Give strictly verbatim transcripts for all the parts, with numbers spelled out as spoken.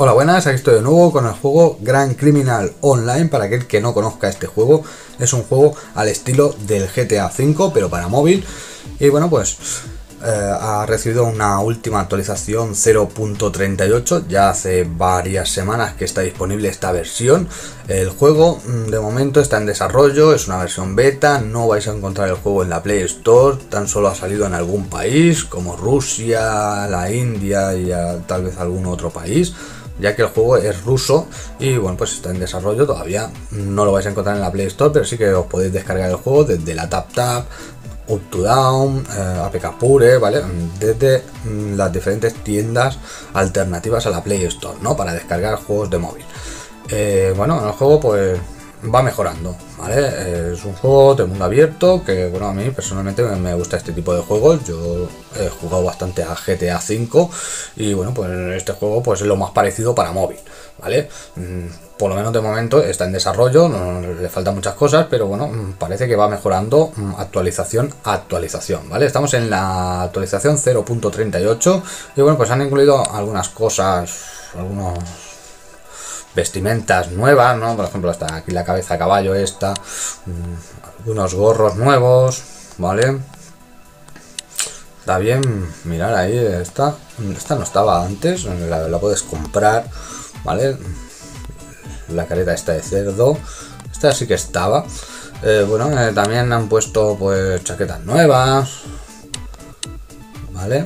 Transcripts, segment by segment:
Hola, buenas, aquí estoy de nuevo con el juego Gran Criminal Online. Para aquel que no conozca este juego, es un juego al estilo del G T A cinco, pero para móvil. Y bueno, pues eh, ha recibido una última actualización cero punto treinta y ocho. Ya hace varias semanas que está disponible esta versión. El juego de momento está en desarrollo, es una versión beta. No vais a encontrar el juego en la Play Store, tan solo ha salido en algún país como Rusia, la India y a, tal vez algún otro país, ya que el juego es ruso y bueno, pues está en desarrollo. Todavía no lo vais a encontrar en la Play Store, pero sí que os podéis descargar el juego desde la TapTap, UpToDown, eh, A P K Pure, ¿vale? Desde mm, las diferentes tiendas alternativas a la Play Store, ¿no? Para descargar juegos de móvil. Eh, bueno, el juego pues va mejorando, ¿vale? Eh, es un juego de mundo abierto que, bueno, a mí personalmente me, me gusta este tipo de juegos. Yo he jugado bastante a G T A cinco y, bueno, pues este juego pues es lo más parecido para móvil, ¿vale? Mm, por lo menos de momento está en desarrollo, no, no, le faltan muchas cosas, pero bueno, parece que va mejorando actualización a actualización, ¿vale? Estamos en la actualización cero punto treinta y ocho y bueno, pues han incluido algunas cosas, algunos vestimentas nuevas, ¿no? Por ejemplo, está aquí la cabeza de caballo esta, algunos gorros nuevos, ¿vale? Está bien, mirar ahí, esta, esta no estaba antes, la, la puedes comprar, ¿vale? La careta esta de cerdo, esta sí que estaba. Eh, bueno, eh, también han puesto pues chaquetas nuevas, ¿vale?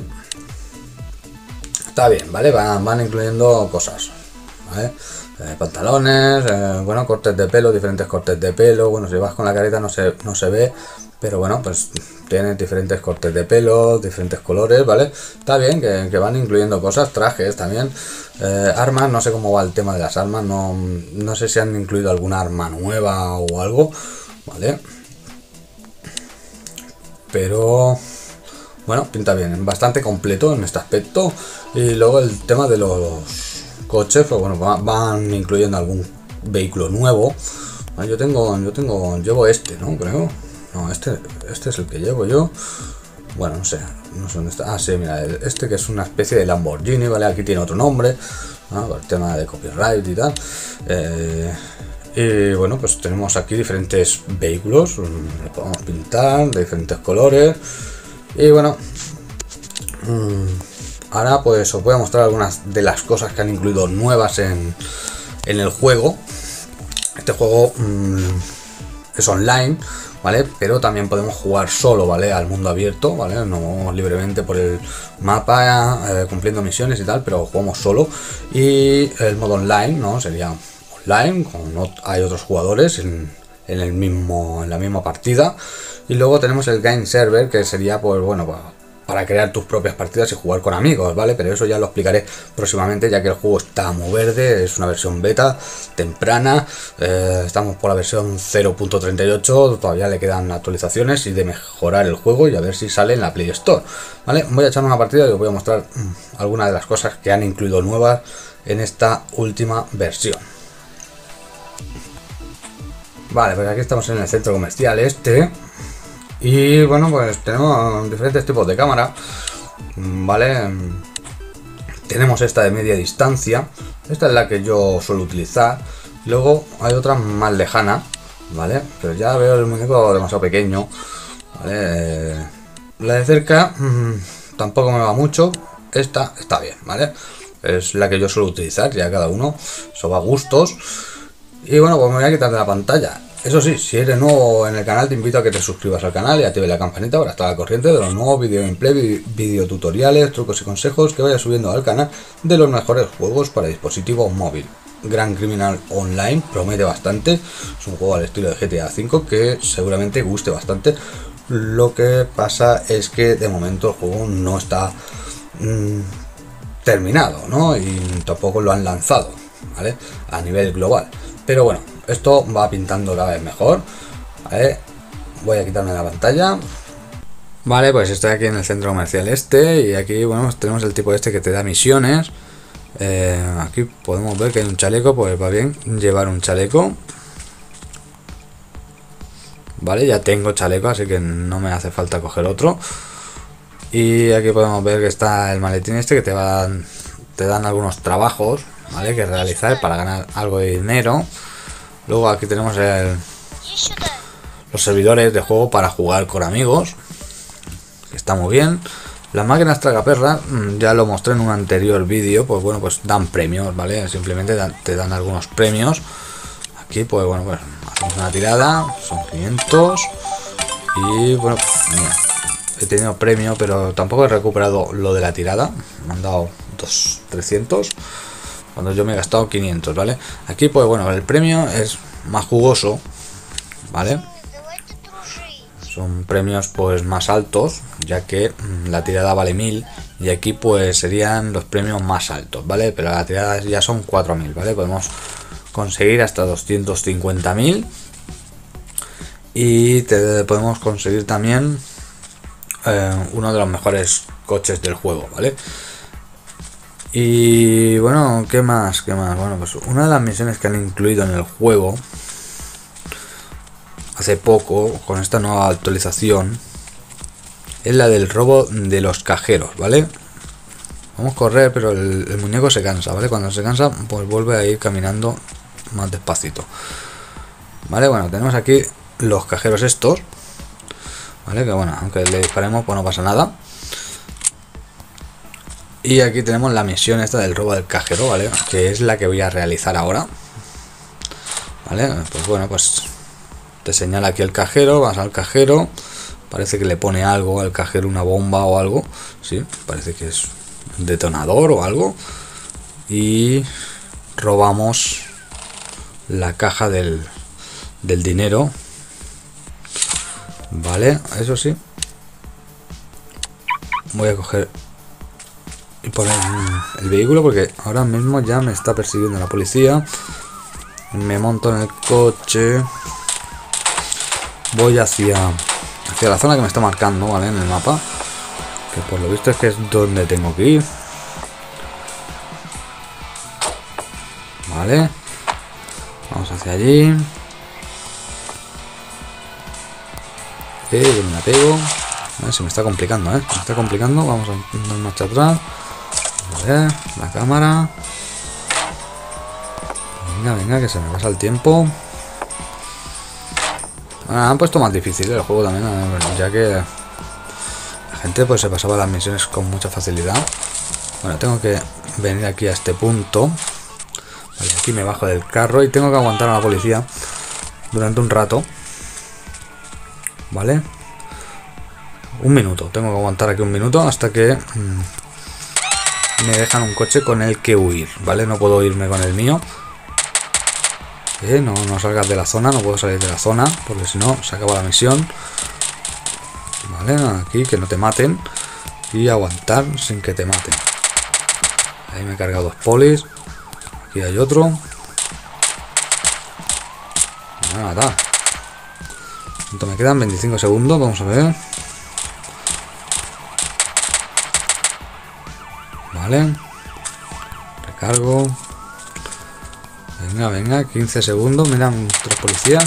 Está bien, ¿vale? Van, van incluyendo cosas, ¿vale? Eh, pantalones, eh, bueno, cortes de pelo, diferentes cortes de pelo. Bueno, si vas con la careta no se, no se ve, pero bueno, pues tienen diferentes cortes de pelo, diferentes colores, ¿vale? Está bien que, que van incluyendo cosas, trajes también, eh, armas. No sé cómo va el tema de las armas, no, no sé si han incluido alguna arma nueva o algo, ¿vale? Pero bueno, pinta bien, bastante completo en este aspecto. Y luego el tema de los coches, pues bueno, van incluyendo algún vehículo nuevo. Yo tengo, yo tengo, llevo este, ¿no? Creo. No, este, este es el que llevo yo. Bueno, no sé, no sé dónde está. Ah, sí, mira, este que es una especie de Lamborghini, ¿vale? Aquí tiene otro nombre, ¿no? Por el tema de copyright y tal. Eh, y bueno, pues tenemos aquí diferentes vehículos, los podemos pintar de diferentes colores. Y bueno, mmm, ahora pues os voy a mostrar algunas de las cosas que han incluido nuevas en, en el juego. Este juego mmm, es online, ¿vale? Pero también podemos jugar solo, ¿vale? Al mundo abierto, ¿vale? Nos movemos libremente por el mapa, eh, cumpliendo misiones y tal, pero jugamos solo. Y el modo online, ¿no? Sería online, como hay otros jugadores en, en, el mismo, en la misma partida. Y luego tenemos el game server, que sería, pues bueno, pues para crear tus propias partidas y jugar con amigos, ¿vale? Pero eso ya lo explicaré próximamente, ya que el juego está muy verde, es una versión beta, temprana. Eh, estamos por la versión cero punto treinta y ocho, todavía le quedan actualizaciones y de mejorar el juego y a ver si sale en la Play Store, ¿vale? Voy a echar una partida y os voy a mostrar mmm, algunas de las cosas que han incluido nuevas en esta última versión. Vale, pues aquí estamos en el centro comercial este. Y bueno, pues tenemos diferentes tipos de cámara, ¿vale? Tenemos esta de media distancia, esta es la que yo suelo utilizar. Luego hay otra más lejana, ¿vale? Pero ya veo el muñeco demasiado pequeño, ¿vale? La de cerca mmm, tampoco me va mucho, esta está bien, ¿vale? Es la que yo suelo utilizar, ya cada uno, eso va a gustos. Y bueno, pues me voy a quitar de la pantalla. Eso sí, si eres nuevo en el canal, te invito a que te suscribas al canal y actives la campanita para estar al corriente de los nuevos video gameplay, video tutoriales, trucos y consejos que vaya subiendo al canal de los mejores juegos para dispositivo móvil. Gran Criminal Online promete bastante, es un juego al estilo de G T A cinco que seguramente guste bastante. Lo que pasa es que de momento el juego no está mmm, terminado, ¿no? Y tampoco lo han lanzado, ¿vale? A nivel global. Pero bueno, esto va pintando cada vez mejor, ¿vale? Voy a quitarme la pantalla. Vale, pues estoy aquí en el centro comercial este y aquí, bueno, tenemos el tipo este que te da misiones. Eh, aquí podemos ver que hay un chaleco, pues va bien llevar un chaleco. Vale, ya tengo chaleco, así que no me hace falta coger otro. Y aquí podemos ver que está el maletín este que te va, te dan algunos trabajos, ¿vale? Que realizar para ganar algo de dinero. Luego aquí tenemos el, los servidores de juego para jugar con amigos, que está muy bien. Las máquinas tragaperras, ya lo mostré en un anterior vídeo, pues bueno, pues dan premios, ¿vale? Simplemente dan, te dan algunos premios. Aquí pues bueno, pues hacemos una tirada, son quinientos. Y bueno, pues, mira, he tenido premio, pero tampoco he recuperado lo de la tirada. Me han dado dos, trescientos, cuando yo me he gastado quinientos, ¿vale? Aquí pues bueno, el premio es más jugoso, ¿vale? Son premios pues más altos, ya que mmm, la tirada vale mil y aquí pues serían los premios más altos, ¿vale? Pero la tirada ya son cuatro mil, ¿vale? Podemos conseguir hasta doscientos cincuenta mil y te podemos conseguir también eh, uno de los mejores coches del juego, ¿vale? Y bueno, ¿qué más? ¿Qué más? Bueno, pues una de las misiones que han incluido en el juego hace poco, con esta nueva actualización, es la del robo de los cajeros, ¿vale? Vamos a correr, pero el, el muñeco se cansa, ¿vale? Cuando se cansa, pues vuelve a ir caminando más despacito, ¿vale? Bueno, tenemos aquí los cajeros estos, ¿vale? Que bueno, aunque le disparemos, pues no pasa nada. Y aquí tenemos la misión esta del robo del cajero, ¿vale? Que es la que voy a realizar ahora, ¿vale? Pues bueno, pues te señala aquí el cajero, vas al cajero, parece que le pone algo al cajero, una bomba o algo, sí, parece que es un detonador o algo, y robamos la caja del, del dinero, vale. Eso sí, voy a coger y poner el vehículo porque ahora mismo ya me está persiguiendo la policía. Me monto en el coche, voy hacia hacia la zona que me está marcando, ¿vale? En el mapa, que por lo visto es que es donde tengo que ir, vale. Vamos hacia allí. Eh, me la pego. A ver, se me está complicando, ¿eh? Se me está complicando. Vamos a dar marcha atrás. A ver, la cámara. Venga, venga, que se me pasa el tiempo. Bueno, han puesto más difícil el juego también, ya que la gente pues se pasaba las misiones con mucha facilidad. Bueno, tengo que venir aquí a este punto. Vale, aquí me bajo del carro y tengo que aguantar a la policía durante un rato, ¿vale? Un minuto, tengo que aguantar aquí un minuto hasta que mmm, me dejan un coche con el que huir, ¿vale? No puedo irme con el mío. Eh, no, no salgas de la zona, no puedo salir de la zona, porque si no se acaba la misión. Vale, aquí que no te maten y aguantar sin que te maten. Ahí me he cargado dos polis. Aquí hay otro. Me van a matar. ¿Cuánto me quedan? veinticinco segundos, vamos a ver. Vale. Recargo. Venga, venga, quince segundos. Miran tres policías.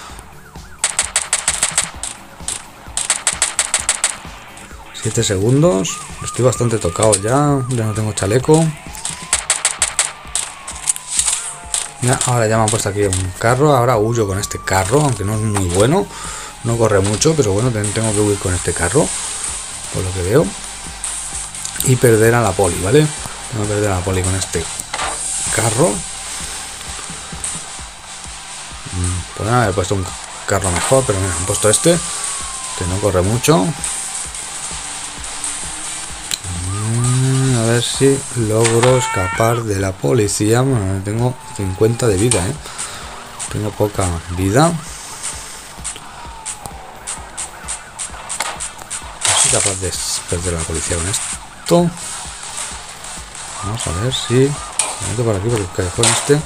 siete segundos. Estoy bastante tocado ya. Ya no tengo chaleco. Ya, ahora ya me han puesto aquí un carro. Ahora huyo con este carro, aunque no es muy bueno. No corre mucho, pero bueno, tengo que huir con este carro, por lo que veo. Y perder a la poli, ¿vale? Tengo que perder a la poli con este carro. Podrían haber puesto un carro mejor, pero mira, han puesto este, que no corre mucho. A ver si logro escapar de la policía. Bueno, tengo cincuenta de vida, ¿eh? Tengo poca vida. No soy capaz de perder a la policía con esto. Vamos a ver si me meto por aquí por el callejón este.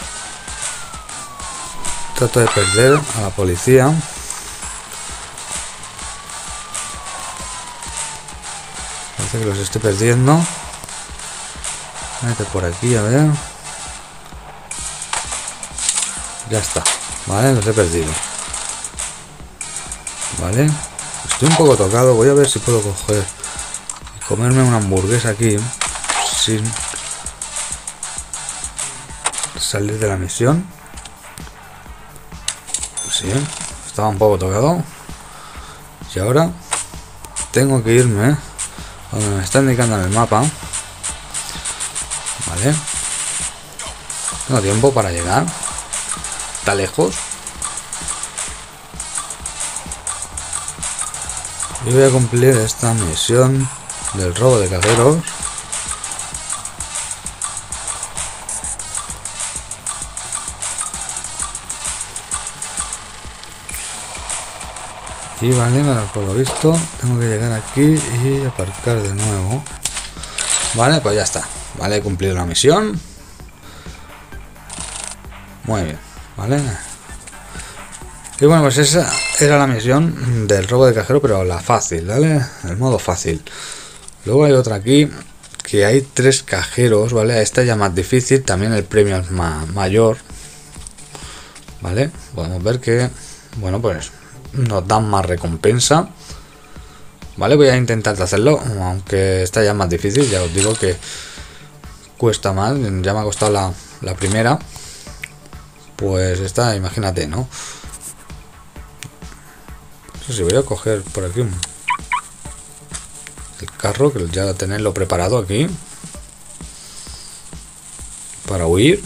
Trato de perder a la policía. Parece que los estoy perdiendo. Mete por aquí, a ver. Ya está. Vale, los he perdido. Vale. Estoy un poco tocado. Voy a ver si puedo coger y comerme una hamburguesa aquí sin salir de la misión. Sí, estaba un poco tocado. Y ahora tengo que irme donde me está indicando en el mapa. Vale. Tengo tiempo para llegar. Está lejos. Y voy a cumplir esta misión del robo de cajeros. Y vale, por lo visto tengo que llegar aquí y aparcar de nuevo. Vale, pues ya está. Vale, he cumplido la misión. Muy bien, vale. Y bueno, pues esa era la misión del robo de cajero, pero la fácil, ¿vale? El modo fácil. Luego hay otra aquí, que hay tres cajeros, ¿vale? Esta ya más difícil, también el premio es ma mayor. ¿Vale? Podemos ver que, bueno, pues nos dan más recompensa. Vale, voy a intentar hacerlo, aunque esta ya es más difícil, ya os digo que cuesta más, ya me ha costado la, la primera. Pues esta, imagínate, ¿no? No sé si voy a coger por aquí un, el carro, que ya tenerlo preparado aquí para huir.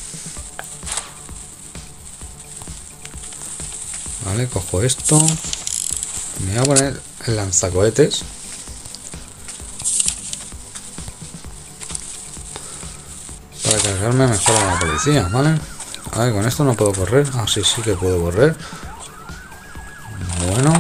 Vale, cojo esto. Me voy a poner el lanzacohetes. Para cargarme mejor a la policía, ¿vale? A ver, con esto no puedo correr. Ah, sí, sí que puedo correr. Bueno.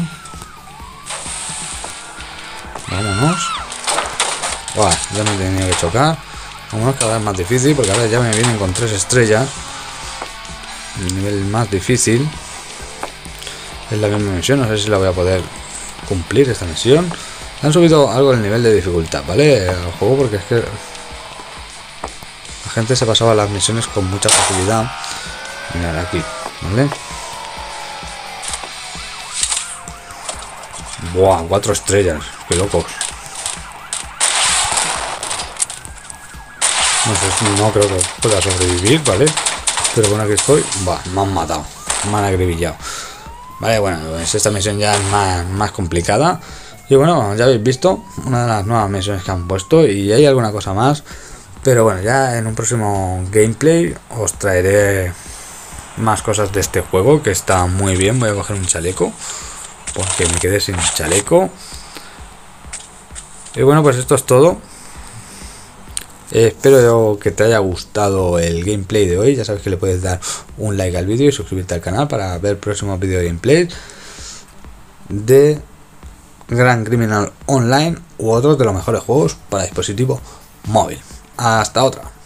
Vámonos. Buah, ya me tenía que chocar. Vámonos, cada vez más difícil, porque ahora ya me vienen con tres estrellas. El nivel más difícil. Es la misma misión, no sé si la voy a poder cumplir esta misión. Han subido algo el nivel de dificultad, ¿vale? Al juego, porque es que la gente se pasaba las misiones con mucha facilidad. Mirad aquí, ¿vale? Buah, cuatro estrellas, qué locos. No sé, no creo que pueda sobrevivir, ¿vale? Pero bueno, aquí estoy. Buah, me han matado, me han acribillado. Vale, bueno, pues esta misión ya es más, más complicada. Y bueno, ya habéis visto una de las nuevas misiones que han puesto. Y hay alguna cosa más. Pero bueno, ya en un próximo gameplay os traeré más cosas de este juego, que está muy bien. Voy a coger un chaleco, porque me quedé sin chaleco. Y bueno, pues esto es todo. Eh, espero que te haya gustado el gameplay de hoy. Ya sabes que le puedes dar un like al vídeo y suscribirte al canal para ver próximos vídeos de gameplay de Gran Criminal Online u otros de los mejores juegos para dispositivo móvil. Hasta otra.